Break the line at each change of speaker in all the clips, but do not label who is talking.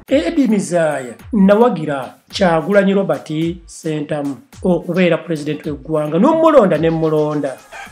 Eddie Mizaya nawagira Kyagulanyi Robert Ssentamu okubeera president w'eggwanga n'omulonda ne mulonda.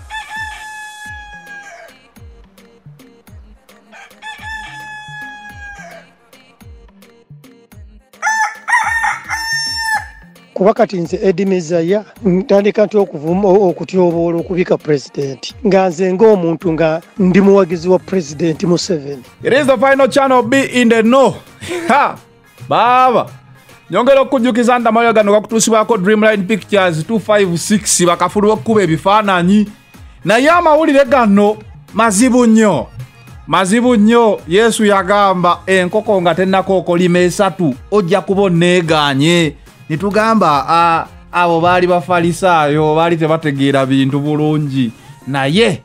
Kuba kati nze Eddie Mizaya ntandika nti okuvuma okutyoboola okubika president nga nze ng'omuntu nga ndi muwagizi wa president Museveni.
It is the final channel, be in the know. Ha! Baba! Nyongera okujjukiza ndamayo gano gakutuusibwako Dreamline Pictures 256 bakafulu okuba ebifaananyi. Naye amawulire gano mazibu nnyo. Mazibu nnyo. Yesu yagamba enkoko nga tennakookolima esatu ojja kuba onneeganye. Nitugamba abo baali bafalisaayo baali tebategeera bintu bulungi. Naye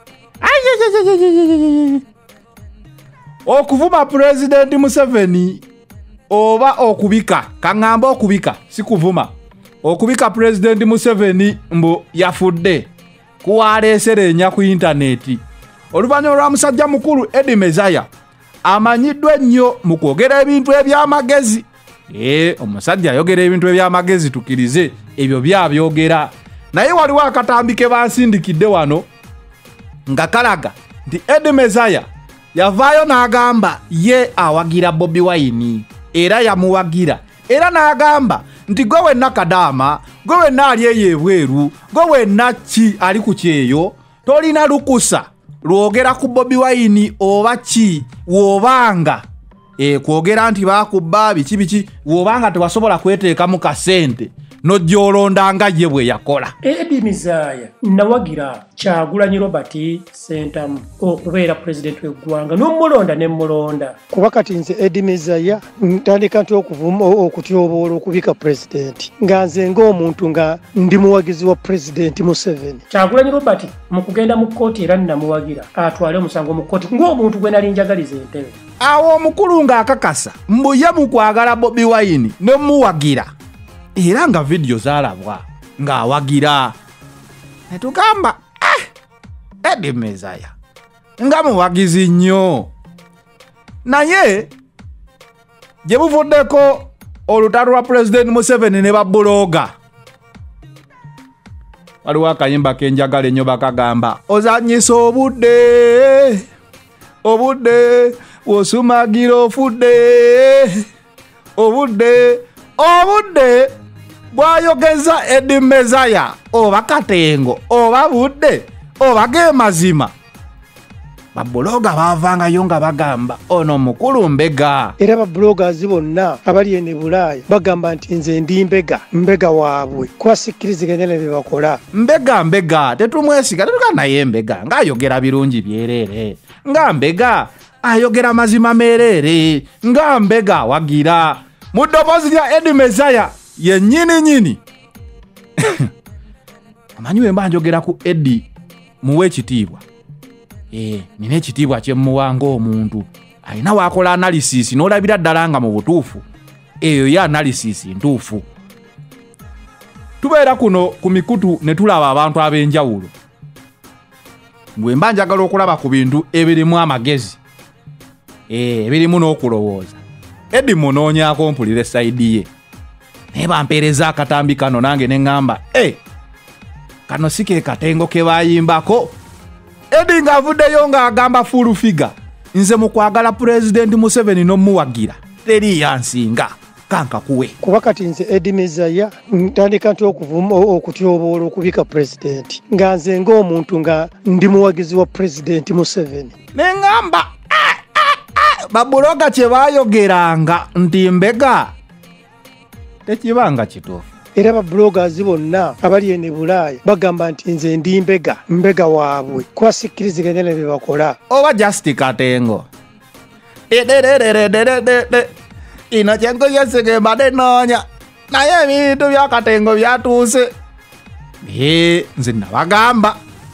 okuvuma President Museveni oba okubika, kaŋŋamba okubika si kuvuma, okubika President Museveni mbu yafudde kuwaleeserenya ku intaneti. Oluvannyuma lwa musajja mukulu Eddie Mizaya amanyiddwa ennyo mu kwogera ebintu eby'amagezi. Omusajja ayogera ebintu eby'amagezi tukirize ebyo byabyogera. Naye waliwo akatambi ke bansindikidde wano nga kalaga nti Eddie Mizaya yavaayo n'agamba ye awagira Bobi Wine era yamuwagira era n'agamba nti gwe wenna Kadaama, gwe wenna ali eyo ebweru, gwe wenna ki ali ku kyeyo tolina lukusa lwogera ku Bobi Wine oba ki wobanga kwogera nti bakubba biki wobanga tewasobola kweteekamu kasente n'ojjolonda nga ye bwe yakola.
Eddie Mizaya nawagira Kyagulanyi Robert Ssentamu okubeera president w'eggwanga n'omulonda ne mulonda. Kuba kati nze Eddie Mizaya ntandika nti okuvuma okutyoboola okubika president nga nze ng'omuntu nga ndi muwagizi wa president Museveni. Kyagulanyi Robert mu kugenda mu kkooti era namuwagira atwale omusango mu kkooti ng'omuntu gwe nali njagaliza entebe.
Awo omukulu ng'akakasa mbu ye mu kwagala Bobi Wine ne muwagira era nga video zalabwa ng'awagira. Netugamba Eddie Mizaya nga muwagizi nnyo. Naye gye buvuddeko olutalo lwa President Museveni ne babuloga. Waliwo akayimba kenjagala ennyo bakagamba ozanyisa obudde obudde wosumagira ofudde obudde obudde bwayogeza Eddie Mizaya oba katengo oba budde oba ge mazima. Babuloga bavangayo nga bagamba ono mukulu mbega.
Era babulogers bonna abali ene Bulaaya bagamba nti nze ndi mbega waabwe kwasikkiriziganya ne bye bakola.
Mbega tetumwesiga tetuga naye mbega ng'ayogera birungi byereere, nga mbega ayogera mazima mereere, nga mbega wagira mu ddoboozi lya Eddie Mizaya ye nyini. Amanyi we mba njogera ku Eddie muwe ekitiibwa. Nina ekitiibwa kye muwanga omuntu alina waakola analysis n'olabira ddala nga mu butuufu eyo ya analysis ntuufu. Tubeera kuno ku mikutu ne tulaba abantu ab'enjawulo. Bwe mba njagala okulaba ku bintu ebirimu amagezi ebirimu n'okulowooza. Eddie munoonyaako mpulira sayidi ye naye bampeereza akatambi kano nange ne ŋŋamba kano si ke katengo ke bayimbako. Eddie ng'avuddeyo ng'agamba full figure nze mu kwagala President Museveni n'omuwagira teri yansinga kankakuwe.
Kuba kati nze Eddie Mizaya ntandika nti okuvuma okutyoboola okubika president nga nze ng'omuntu nga ndi muwagizi wa president Museveni.
Ne ŋŋamba babuloga kye baayogeranga nti mbega tekibanga kituufu.
Era babulogers bonna abali ene Bulaaya bagamba nti nze ndi mbega waabwe kwasikkiriziganya ne bye bakola.
Oba just katengo ino kyengo yesege mbadde noonya naye ebintu bya katengo byatuuse. Nze nabagamba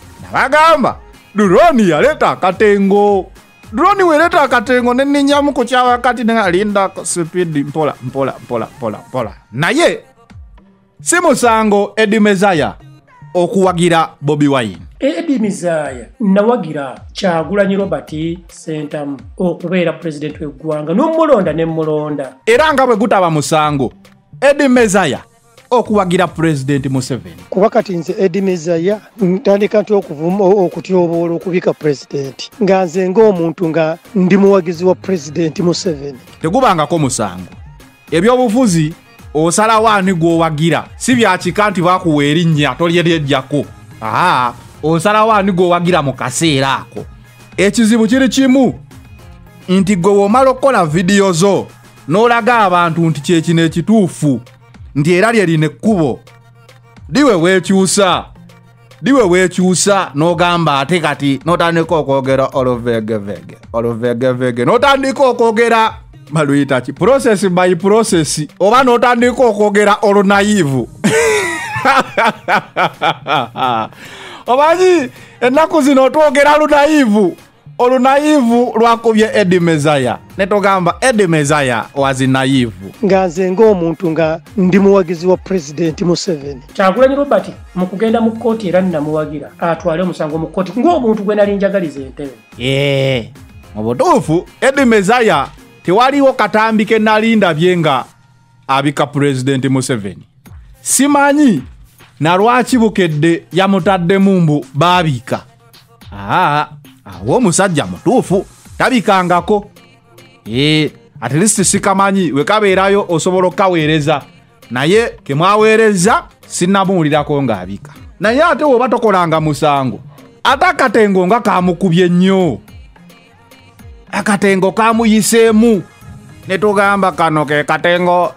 Duroni yaleta akatengo. Duroni weleta akatengo neninyamu ku kyawakati nengalinda speed mpola. Naye si musango Eddie Mizaya okuwagira Bobi Wine.
Eddie Mizaya nawagira Kyagulanyi Robert Ssentamu okubeera president w'eggwanga n'omulonda ne mulonda.
Era nga bwe gutaba musango Eddie Mizaya okuwagira President Museveni.
Kuba kati nze Eddie Mizaya ntandika nti okutyoboola okubika president nga nze ng'omuntu nga ndi muwagizi wa President Museveni.
Tegubangako musango. Ebyobufuzi osalawo ani gw'owagira si bya kika nti bakuwa erinnya tolyeryejjako. Osalawo ani gw'owagira mu kaseera ako. Ekizibu kiri kimu nti gwe w'omala okukola vidiyo zo n'olaga abantu nti kyekino ekituufu nti era lyerina ekkubo diwe weekyusa n'ogamba ate kati n'otandika okwogera oluvegevege n'otandika okwogera baluyita ki process by process oba n'otandika okwogera olunayivu. Obanyi ennaku zino twogera olunayivu lwakubye Eddie Mizaya ne togamba Eddie Mizaya wazi nayivu.
Nga nze ng'omuntu nga ndi muwagizi wa President Museveni. Kyagulanyi Robert mu kugenda mu kkooti era nnamuwagira atwale omusango mu kkooti ng'omuntu gwe nali njagaliza entebe.
Mu butuufu Eddie Mizaya tewaliwo katambi ke nali ndabye nga abika President Museveni. Simanyi na lwaki bukedde yamutaddemu mbu baabika. Awo omusajja mutuufu tabikangako. At least sikamanyi wekabeerayo osobola okaweereza naye kemwaweereza sinnamuwulirako ng'abika. Naye ate oba tokolanga musango ate akatengo nga kamukubye nnyo, akatengo kamuyiseemu ne tugamba kano ke katengo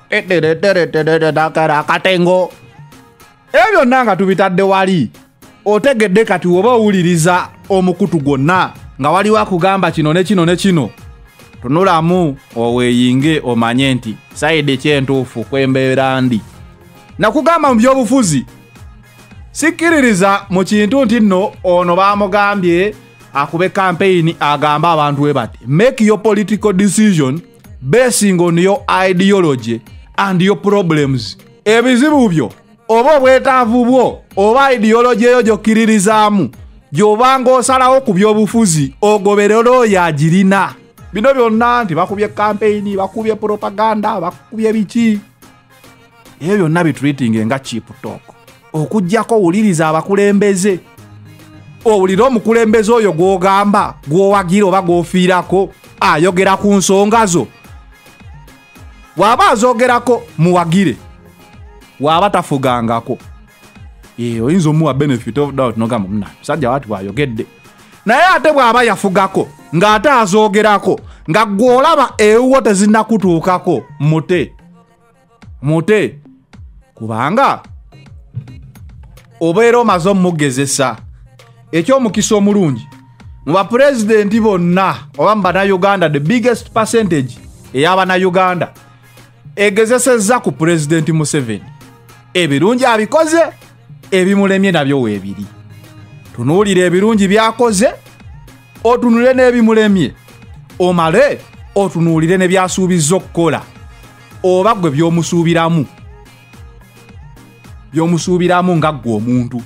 akatengo. Ebyo nanga tubitadde wali otegedde kati oba owuliriza omukutu gwonna nga waliwo akugamba kino ne kino ne kino, tunulamu oweeyinge omanye nti sayidi kyentuufu kwembeera ndi. Nakugamba mu byobufuzi sikkiririza mu kintu nti nno ono baamugambye akube campaign agamba abantu we bati make your political decision basing on your ideology and your problems. Ebizibu byo oba obwetaavu bwo oba ideology eyo gy'okkiririzaamu gy'obanga osalawo ku byobufuzi ogoberera oyo agirina. Bino byonna nti bakubye campaign, bakubye propaganda, bakubye biki, ebyo byonna bitreating nga cheap talk. Okujjako owuliriza abakulembeze, owulira omukulembeze oyo gw'ogamba gw'owagira oba gw'ofiirako ayogera ku nsonga zo. Waba azogerako muwagire, waba tafugangako oyinza omuwa benefit of doubt nogamba muna musajja wati bwayogedde. Naye ate bw'aba yafugako ng'ate azoogerako nga gw'olaba ewuwo tezinnakutuukako mute kubanga obeera omaze omugezesa. Ekyomukisa omulungi mu bapulezidenti bonna oba mu bannayuganda the biggest percentage ey'abannayuganda egezesezza ku President Museveni. Ebirungi abikoze, ebimulemye nabyo weebiri. Tunuulire ebirungi byakoze, otunule n'ebimulemye, omale otunuulire ne byasuubizza okukola oba gwe by'omusuubiramu nga ggwe omuntu.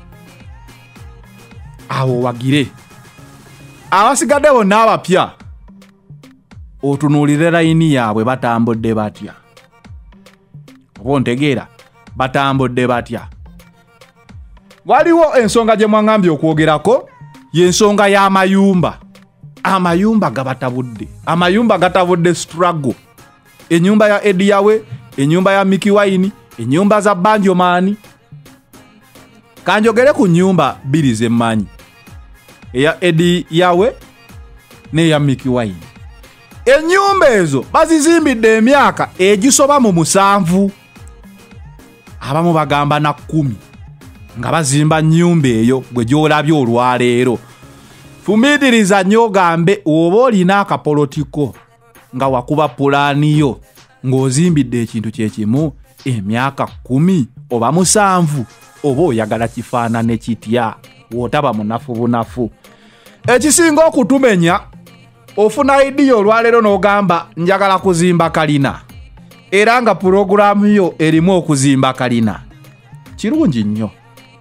Awo wagire abasigadde bonna abapya otunuulire layini yaabwe batambudde batya. Oba ontegeera batambudde batya. Waliwo ensonga gye mwangambye okwogerako y'ensonga y'amayumba. Amayumba gabatabudde, amayumba gatabudde struggle. Ennyumba ya Eddie Yawe, ennyumba ya Mickey Wine, ennyumba za Banjo Maani. Kanjogere ku nnyumba bbiri ze mmanyi, eya Eddie Yawe n'eya Mickey Wine. Ennyumba ezo bazizimbidde emyaka egisoba mu 7, abamu bagamba na 10 nga bazimba nnyumba eyo gwe gy'olabye olwaleero. Fumiitiriza nnyo ogambe oba olina akapolitiko nga wakuba pulaani yo ng'ozimbidde ekintu kyekimu emyaka 10 oba 7 oba oyagala kifaanane kitya w'otaba munafu bunafu. Ekisinga okutumenya ofuna idiyo olwaleero n'ogamba njagala kuzimba kalina era nga pulogulaamu yo erimu okuzimba kalina. Kirungi nnyo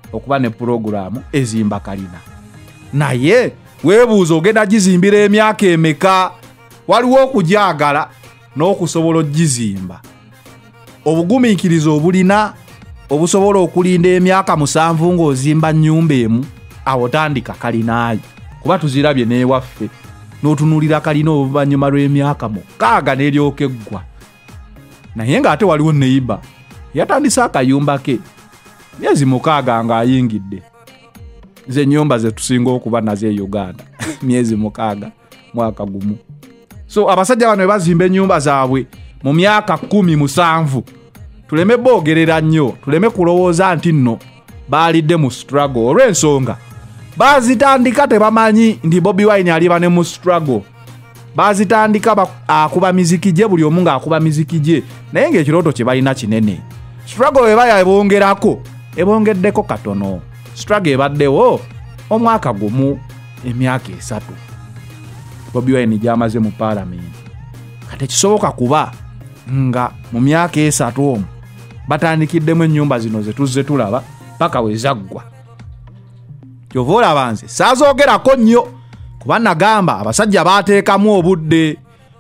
okuba ne programu ezimba kalina. Naye weebuuza ogenda gizimbira emyaka emeka, waliwo okujagala n'okusobola ogizimba. Obugumiikirizo obulina obusobola okulinda emyaka 7 ng'ozimba nnyumba emu, awo tandika kalinaayo. Kuba tuzirabye n'ewaffe n'otunuulira kalina oluvannyuma lw'emyaka 6 n'eryoka eggwa. Naye ng'ate waliwo neiba yatandise akayumba ke myezi 6 ng'ayingidde. Ze ennyumba ze tusinga okuba nazo e Uganda myezi 6 mwaka gumu. So abasajja bano bazimba ennyumba zaabwe mu myaka 17, tuleme boogerera nnyo, tuleme kulowooza nti nno baalidde mu struggle olw'ensonga bazitandika tebamanyi ndi Bobi Wine aliba ne mu struggle. Bazitandika akuba miziki gye, buli omu ng'akuba miziki gye, naye ng'ekirooto kye balina kinene. Struggle eba ebongerako ebongeddeko katono. Struggle ebaddewo omwaka gumu emyaka 3 Bobi Wine gy'amaze mu parliament. Kati kisoboka kuba nga mu myaka 3 omwo batandikiddemu ennyumba zino ze tuzze tulaba paka we zaggwa. Kyova abanze saazoogerako nnyo kuba nagamba abasajja baateekamu obudde.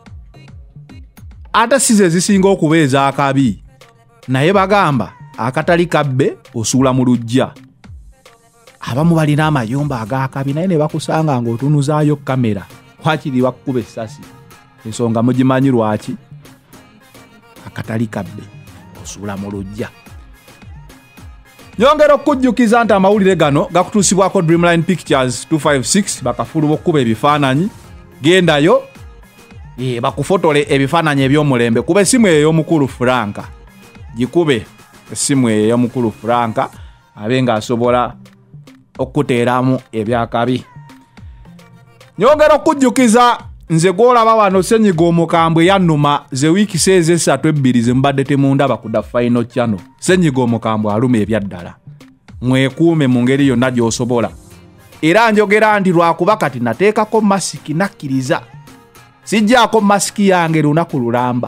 Ate si ze zisinga okubeeza akabi, naye bagamba akatali kabbe osuula mu lujja. Abamu balina amayumba agakabi naye ne bakusanga ng'otunuzaayo kamera wakiri bakkuba essasi. Ensonga mugimanyi lwaki? Akatali kabbe osuula mu lujja. Nyongera okujjukiza nti amawulire gano gakutuusibwako Dreamline Pictures 256 bakafulu bokkuba ebifaananyi. Gendayo bakufotole ebifaananyi eby'omulembe. Kuba essimu ey'omukulu Franka, gikube essimu ey'omukulu Franka abe ng'asobola okuteeramu ebyakabi. Nyongera okujjukiza nze gw'olaba wano Ssenyiga Omukambwe yannuma ze wiiki seeze 3-2 ze mbadde temundaba ku The Final Channel. Ssenyiga Omukambwe aluma ebyaddala. Mwekuume mu ngeri yonna gy'osobola. Era njogera nti lwakuba kati nateekako masiki nakkiriza. Sijjaako masiki yange lunaku lulamba.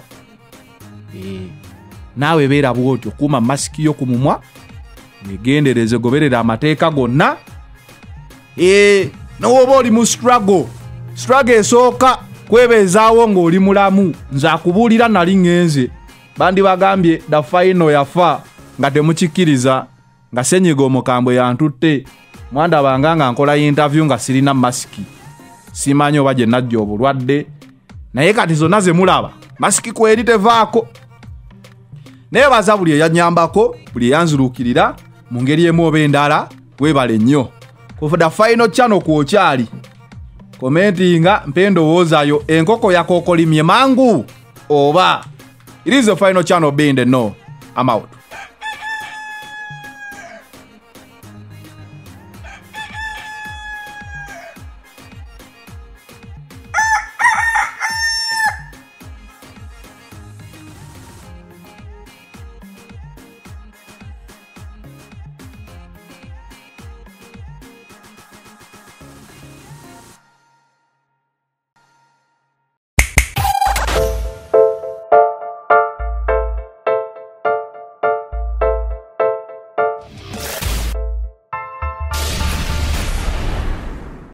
Naawe beera bw'otyo, kuuma masiki yo ku mumwa, weegendereze goberera amateeka gonna. N'oba oli mu struggle esooka kwebeezaawo ng'oli mulamu. Nze akubuulira nali ngenze bandi bagambye The Final yafa nga temukikkiriza, nga Ssenyiga Omukambwe yantutte. Mwandabanga nga nkola interview nga sirina masiki. Simanyi oba gye najja obulwadde, naye kati zonna ze mulaba masiki kweri tevaako. Neebaza buli eyanyambako, buli eyanzuluukirira mu ngeri emu oba endala. Weebale nnyo ku The Final Channel kwokyali. Commentinga mpendowoozayo enkoko yakookolimye mangu oba. It is The Final Channel being the no. I'm out.